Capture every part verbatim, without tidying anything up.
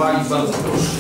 Kowalik, bardzo proszę.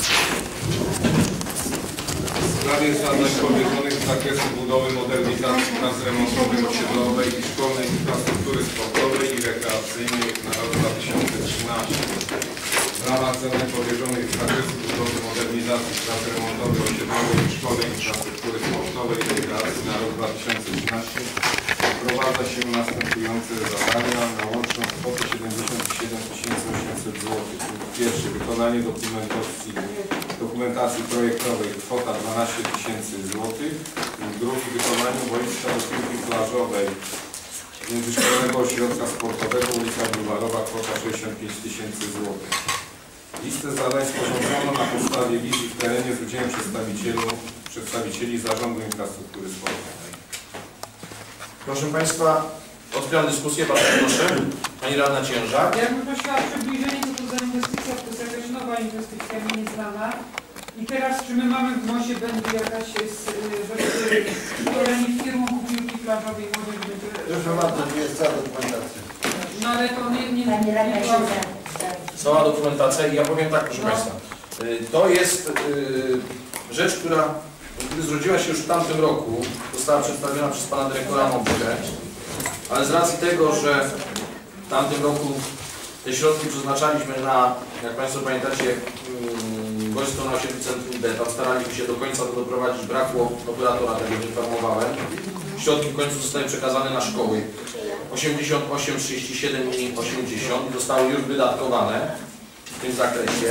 W sprawie zadań powierzonych z zakresu budowy, modernizacji, prac remontowych, osiedlowej i szkolnej infrastruktury sportowej i rekreacyjnej na rok dwa tysiące trzynasty. W ramach zadań powierzonych z zakresu budowy, modernizacji, prac remontowych, osiedlowej i szkolnej infrastruktury sportowej i rekreacji na rok dwa tysiące trzynasty wprowadza się następujące zadania na łączną kwotę siedemdziesiąt siedem tysięcy osiemset złotych. Pierwszy, wykonanie dokumentacji, dokumentacji projektowej, kwota dwanaście tysięcy złotych. Drugi, wykonanie boiska do piłki plażowej Międzyszkolnego Ośrodka Sportowego ulica Bulwarowa, kwota sześćdziesiąt pięć tysięcy złotych. Listę zadań sporządzono na podstawie wizji w terenie z udziałem przedstawicieli Zarządu Infrastruktury Sportowej. Proszę Państwa, otwieram dyskusję, bardzo proszę. Pani Radna Ciężar. Ja bym prosiła o przybliżenie, co to za inwestycja, to jest jakaś nowa inwestycja, mi nieznana. I teraz, czy my mamy w nosie, będzie jakaś szkolenie w kierunku piłki plażowej, może będzie... Proszę bardzo, to jest cała dokumentacja. No ale to nie... nie, Pani Radna nie Ciężar. Cała dokumentacja i ja powiem tak, proszę No. Państwa. To jest rzecz, która gdy zrodziła się już w tamtym roku, została przedstawiona przez Pana Dyrektora Mączkę, ale z racji tego, że w tamtym roku te środki przeznaczaliśmy na, jak Państwo pamiętacie, wojsko na osiedlu Centrum D, tam staraliśmy się do końca to doprowadzić, brakło operatora, tego nie informowałem. Środki w końcu zostały przekazane na szkoły. osiemdziesiąt osiem, trzydzieści siedem i osiemdziesiąt zostały już wydatkowane w tym zakresie.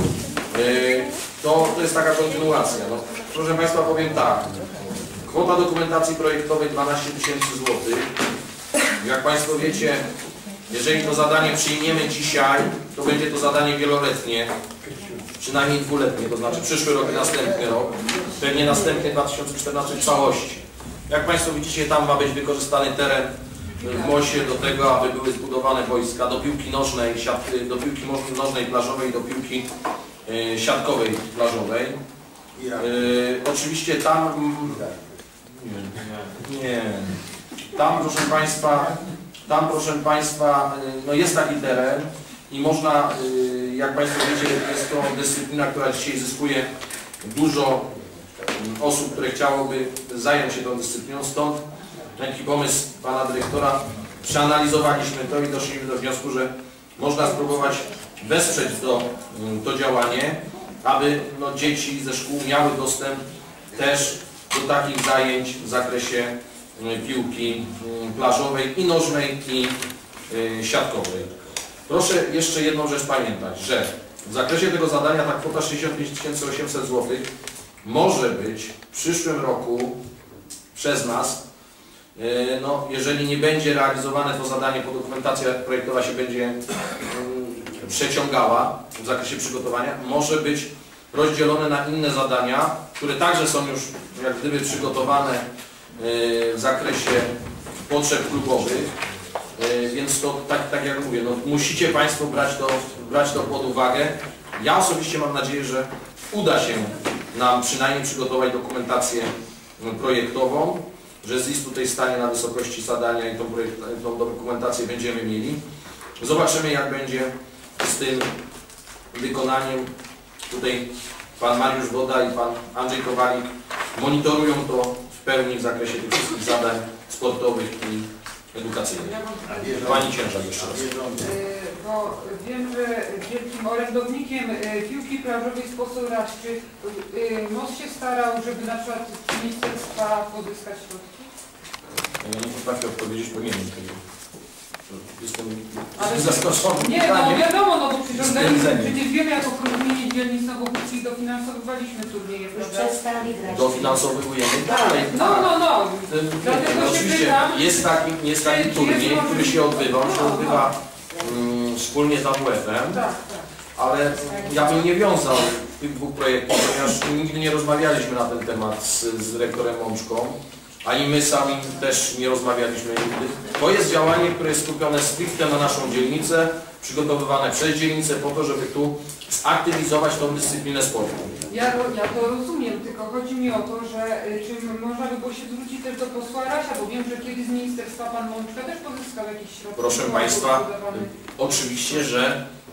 To, to jest taka kontynuacja. No, proszę Państwa, powiem tak. Kwota dokumentacji projektowej dwanaście tysięcy złotych. Jak Państwo wiecie, jeżeli to zadanie przyjmiemy dzisiaj, to będzie to zadanie wieloletnie, przynajmniej dwuletnie, to znaczy przyszły rok i następny rok, pewnie następny dwa tysiące czternasty w całości. Jak Państwo widzicie, tam ma być wykorzystany teren w Mosie do tego, aby były zbudowane wojska do piłki nożnej, do piłki nożnej plażowej, do piłki siatkowej plażowej. Yy, oczywiście tam nie, nie. Tam proszę Państwa, tam proszę Państwa, no jest taki teren i można, yy, jak Państwo wiecie, jest to dyscyplina, która dzisiaj zyskuje dużo osób, które chciałoby zająć się tą dyscypliną, stąd taki pomysł Pana Dyrektora, przeanalizowaliśmy to i doszliśmy do wniosku, że można spróbować wesprzeć to, to działanie, aby no, dzieci ze szkół miały dostęp też do takich zajęć w zakresie piłki plażowej i nożnej i siatkowej. Proszę jeszcze jedną rzecz pamiętać, że w zakresie tego zadania ta kwota sześćdziesiąt pięć tysięcy osiemset złotych może być w przyszłym roku przez nas, no, jeżeli nie będzie realizowane to zadanie, bo dokumentacja projektowa się będzie przeciągała w zakresie przygotowania, może być rozdzielone na inne zadania, które także są już jak gdyby przygotowane w zakresie potrzeb klubowych, więc to tak, tak jak mówię, no, musicie Państwo brać to, brać to pod uwagę. Ja osobiście mam nadzieję, że uda się nam przynajmniej przygotować dokumentację projektową, że Z I S tutaj stanie na wysokości zadania i tą, projekt, tą dokumentację będziemy mieli. Zobaczymy, jak będzie z tym wykonaniem. Tutaj Pan Mariusz Woda i Pan Andrzej Kowalik monitorują to w pełni w zakresie tych wszystkich zadań sportowych i edukacyjnych. Pani Ciężar jeszcze raz. Bo wiem, że wielkim orędownikiem piłki plażowej jest poseł Raś. Czy most się starał, żeby na przykład z ministerstwa pozyskać środki? Ja nie potrafię odpowiedzieć, bo nie wiem tego. Jestem Ale zaskoczony. Nie, no wiadomo, no bo przecież, przecież wiemy, jako porozumienie dzielnic Nowochódzkich dofinansowywaliśmy turnieje, prawda? Dofinansowujemy dalej. No, no, no. Dlatego no, oczywiście pytam, jest taki, jest taki czy, turniej, jest który się odbywa, on się odbywa um, wspólnie z A W F-em, tak, tak. Ale ja bym nie wiązał tych dwóch projektów, ponieważ nigdy nie rozmawialiśmy na ten temat z, z rektorem Mączką. Ani my sami też nie rozmawialiśmy nigdy. To jest działanie, które jest skupione stricte na naszą dzielnicę, przygotowywane przez dzielnicę po to, żeby tu zaktywizować tą dyscyplinę sportu. Ja, ja to rozumiem, tylko chodzi mi o to, że czy można by było się zwrócić też do posła Rasia, bo wiem, że kiedyś z ministerstwa Pan Mączka też pozyskał jakieś środki. Proszę Państwa, oczywiście, że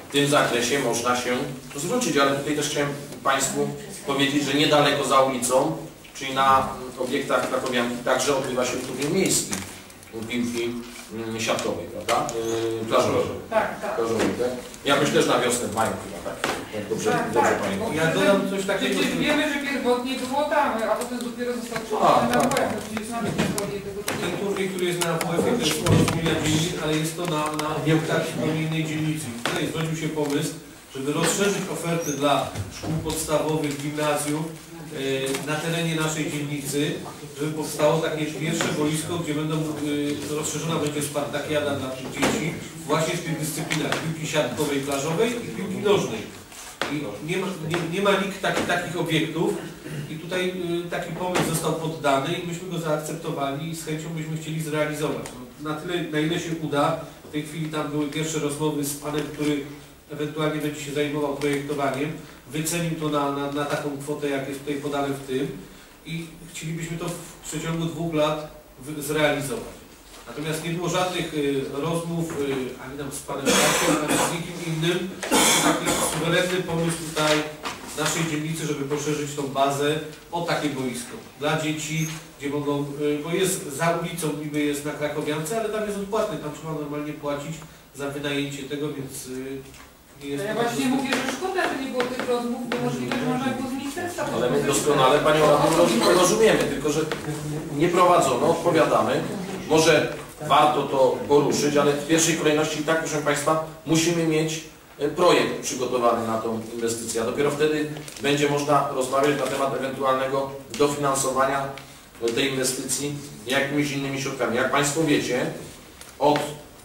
w tym zakresie można się zwrócić, ale tutaj też chciałem Państwu powiedzieć, że niedaleko za ulicą, czyli na obiektach krakowianki, także odbywa się turniej miejski piłki mm, siatkowej, prawda? Yy, plażowej. Tak, tak. Plażowej, tak? Jakoś też na wiosnę w maju chyba, tak? Tak, dobrze, Tak, dobrze tak. pamiętam. Ja dodam coś takiego. Przecież wiemy, że pierwotnie było tam, a potem dopiero został A, przełożony na tak, W F. tak. Czyli znamy historię tego Ten turnieju. turniej, który jest na W F-ie, to jest porozumienia dzielnic, ale jest to na, na obiektach zupełnie innej dzielnicy. Tutaj zrodził się pomysł, żeby rozszerzyć ofertę dla szkół podstawowych, gimnazjów e, na terenie naszej dzielnicy, żeby powstało takie pierwsze boisko, gdzie będą e, rozszerzona będzie spartakiada dla tych dzieci właśnie w tych dyscyplinach piłki siatkowej, plażowej i piłki nożnej. I nie ma, nie, nie ma nikt taki, takich obiektów i tutaj y, taki pomysł został poddany i myśmy go zaakceptowali i z chęcią byśmy chcieli zrealizować. No, na tyle, na ile się uda, w tej chwili tam były pierwsze rozmowy z panem, który ewentualnie będzie się zajmował projektowaniem, wycenił to na, na, na taką kwotę, jak jest tutaj podane w tym i chcielibyśmy to w przeciągu dwóch lat w, zrealizować. Natomiast nie było żadnych y, rozmów y, ani tam z panem Markiem, ani z nikim innym. To taki suwerenny pomysł tutaj naszej dzielnicy, żeby poszerzyć tą bazę o takie boisko dla dzieci, gdzie mogą, y, bo jest za ulicą, niby jest na Krakowiance, ale tam jest odpłatny, tam trzeba normalnie płacić za wynajęcie tego, więc y, nie jest Ja to właśnie tak mówię, że szkoda, że nie było tych rozmów, bo możliwe, że można było z ministerstwa. Ale my doskonale Panią Radną rozumiemy, tylko że nie prowadzono, odpowiadamy. Może warto to poruszyć, ale w pierwszej kolejności i tak, proszę Państwa, musimy mieć projekt przygotowany na tą inwestycję, a dopiero wtedy będzie można rozmawiać na temat ewentualnego dofinansowania tej inwestycji jakimiś innymi środkami. Jak Państwo wiecie, od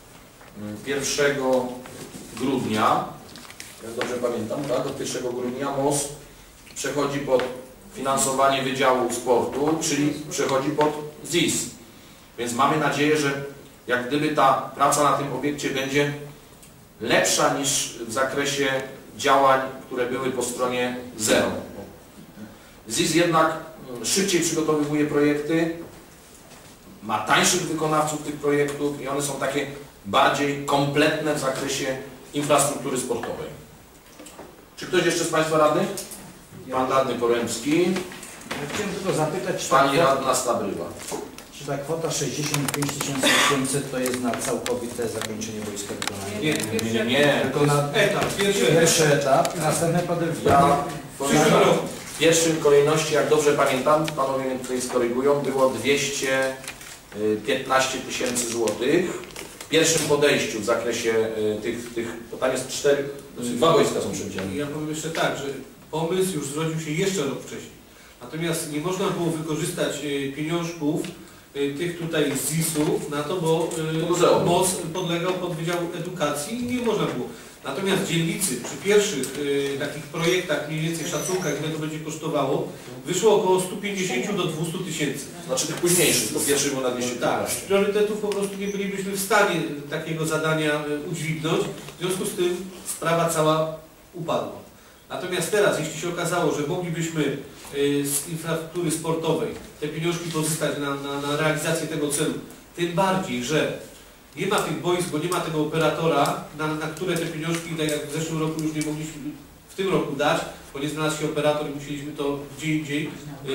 pierwszego grudnia, jak dobrze pamiętam, tak, od pierwszego grudnia M O S przechodzi pod finansowanie Wydziału Sportu, czyli przechodzi pod Z I S. Więc mamy nadzieję, że jak gdyby ta praca na tym obiekcie będzie lepsza niż w zakresie działań, które były po stronie zero. Z I S jednak szybciej przygotowywuje projekty, ma tańszych wykonawców tych projektów i one są takie bardziej kompletne w zakresie infrastruktury sportowej. Czy ktoś jeszcze z Państwa radnych? Pan radny Poremski, Ja chciałem tylko zapytać, czy ta, Pani kwota, radna Stabryła. czy ta kwota sześćdziesiąt pięć tysięcy osiemset to jest na całkowite zakończenie wojska wykonania? Nie, Nie, nie, nie. Tylko na etap, pierwszy pierwszy etap, następne potem Ja w przyszłym roku. w pierwszym kolejności, jak dobrze pamiętam, panowie mnie tutaj skorygują, było dwieście piętnaście tysięcy złotych. W pierwszym podejściu w zakresie tych, tych, bo tam jest cztery, dwa wojska są przewidziane. Ja powiem jeszcze tak, że pomysł już zrodził się jeszcze rok wcześniej. Natomiast nie można było wykorzystać y, pieniążków y, tych tutaj z Z I S-ów na to, bo y, M O S podlegał pod Wydział Edukacji i nie można było. Natomiast dzielnicy przy pierwszych y, takich projektach, mniej więcej szacunkach, ile to będzie kosztowało, wyszło około stu pięćdziesięciu do dwustu tysięcy. Znaczy tych późniejszych, bo pierwszy był na dwieście Tak, piętnaście. z priorytetów po prostu nie bylibyśmy w stanie takiego zadania y, udźwignąć, w związku z tym sprawa cała upadła. Natomiast teraz, jeśli się okazało, że moglibyśmy y, z infrastruktury sportowej te pieniążki pozyskać na, na, na realizację tego celu, tym bardziej, że nie ma tych boisk, bo nie ma tego operatora, na, na które te pieniążki, tak jak w zeszłym roku już nie mogliśmy w tym roku dać, bo nie znalazł się operator i musieliśmy to gdzie indziej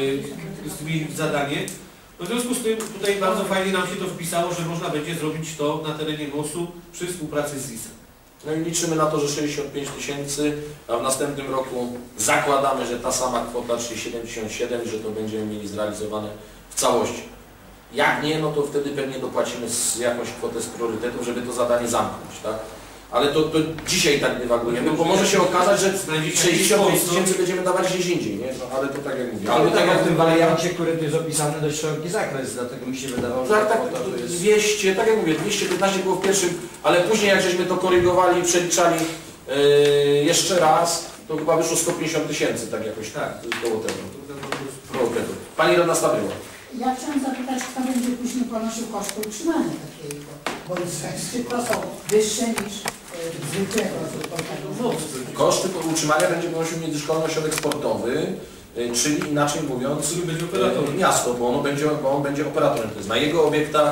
y, zmienić zadanie. No w związku z tym tutaj bardzo fajnie nam się to wpisało, że można będzie zrobić to na terenie M O S-u przy współpracy z Z I S-em. No i liczymy na to, że sześćdziesiąt pięć tysięcy, a w następnym roku zakładamy, że ta sama kwota, czyli siedemdziesiąt siedem, że to będziemy mieli zrealizowane w całości. Jak nie, no to wtedy pewnie dopłacimy z jakąś kwotę z priorytetów, żeby to zadanie zamknąć, tak? Ale to, to dzisiaj tak dywagujemy, bo może się okazać, że sześćdziesiąt pięć tysięcy będziemy dawać gdzieś indziej, nie? No, ale to tak jak mówię. Ale Ale tak jak w tym wariancie, który tu jest opisany, dość szeroki zakres, dlatego mi się wydawało, że tak, ta tak, kwota to jest... dwieście, tak jak mówię, dwieście piętnaście było w pierwszym, ale później jak żeśmy to korygowali i przeliczali yy, jeszcze raz, to chyba wyszło sto pięćdziesiąt tysięcy, tak jakoś tak, koło tego. Koło tego. Pani radna Stabryła. Ja chciałam zapytać, kto będzie później ponosił koszty utrzymania takiego boiska? Czy to są wyższe niż y, zwykłego sportowego? Koszty utrzymania będzie ponosił Międzyszkolny Ośrodek Sportowy, y, czyli inaczej mówiąc Który będzie operatorem. y, miasto, bo ono będzie, bo on będzie operatorem. To jest na jego obiektach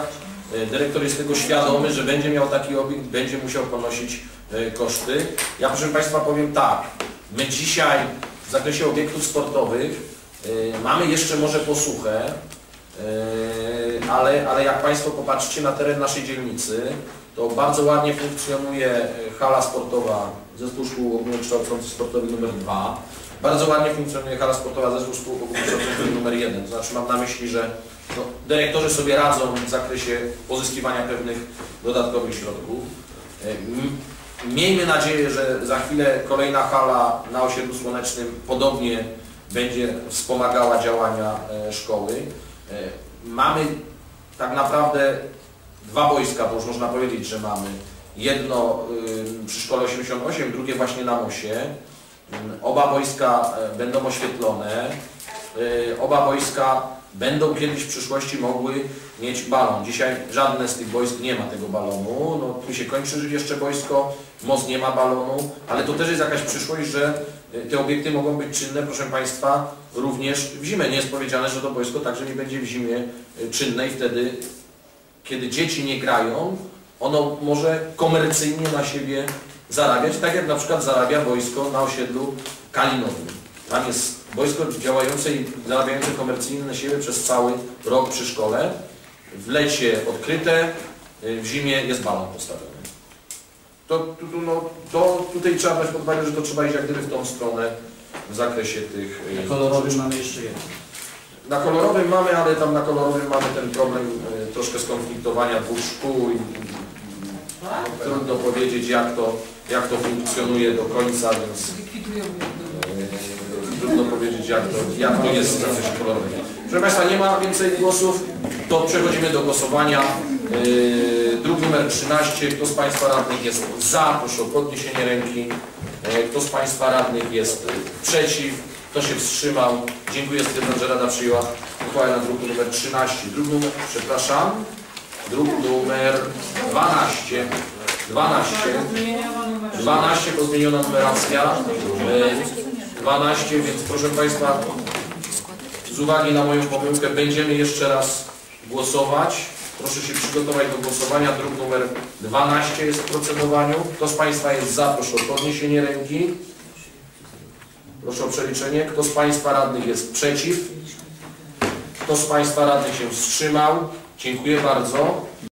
E, Dyrektor jest tego świadomy, że będzie miał taki obiekt, będzie musiał ponosić e, koszty. Ja proszę Państwa powiem tak, my dzisiaj w zakresie obiektów sportowych e, mamy jeszcze może posłuchę, e, ale, ale jak Państwo popatrzycie na teren naszej dzielnicy, to bardzo ładnie funkcjonuje hala sportowa Zespół Szkół Ogólnokształcących Sportowych numer dwa. Bardzo ładnie funkcjonuje hala sportowa Zespół Szkół Ogólnokształcących numer jeden. To znaczy mam na myśli, że no, dyrektorzy sobie radzą w zakresie pozyskiwania pewnych dodatkowych środków. Miejmy nadzieję, że za chwilę kolejna hala na osiedlu Słonecznym podobnie będzie wspomagała działania szkoły. Mamy tak naprawdę dwa boiska, bo już można powiedzieć, że mamy. Jedno y, przy szkole osiemdziesiąt osiem, drugie właśnie na Mosie. Y, oba boiska y, będą oświetlone. Y, oba boiska będą kiedyś w przyszłości mogły mieć balon. Dzisiaj żadne z tych boisk nie ma tego balonu. No, tu się kończy jeszcze boisko, Most nie ma balonu, ale to też jest jakaś przyszłość, że y, te obiekty mogą być czynne, proszę Państwa, również w zimę. Nie jest powiedziane, że to boisko także nie będzie w zimie y, czynne i wtedy, kiedy dzieci nie grają, ono może komercyjnie na siebie zarabiać, tak jak na przykład zarabia boisko na osiedlu Kalinowym. Tam jest boisko działające i zarabiające komercyjnie na siebie przez cały rok przy szkole. W lecie odkryte, w zimie jest balon postawiony. To, to, no, to tutaj trzeba brać pod uwagę, że to trzeba iść jak gdyby w tą stronę w zakresie tych... Na kolorowym mamy jeszcze jedno. Na kolorowym mamy, ale tam na kolorowym mamy ten problem y, troszkę skonfliktowania dwóch szkół i, i trudno powiedzieć jak to, jak to funkcjonuje do końca, więc y, trudno powiedzieć jak to, jak to jest w zakresie kolorowym. Proszę Państwa, nie ma więcej głosów, to przechodzimy do głosowania. Y, druk numer trzynaście, kto z Państwa radnych jest za, proszę o podniesienie ręki. Y, kto z Państwa radnych jest przeciw? Kto się wstrzymał? Dziękuję. Stwierdzam, że Rada przyjęła uchwałę na druku numer trzynaście. Druk numer, przepraszam, druk numer dwanaście. dwanaście. dwanaście, bo zmieniona numeracja. dwanaście, więc proszę Państwa, z uwagi na moją pomyłkę będziemy jeszcze raz głosować. Proszę się przygotować do głosowania. Druk numer dwanaście jest w procedowaniu. Kto z Państwa jest za? Proszę o podniesienie ręki. Proszę o przeliczenie. Kto z Państwa radnych jest przeciw? Kto z Państwa radnych się wstrzymał? Dziękuję bardzo.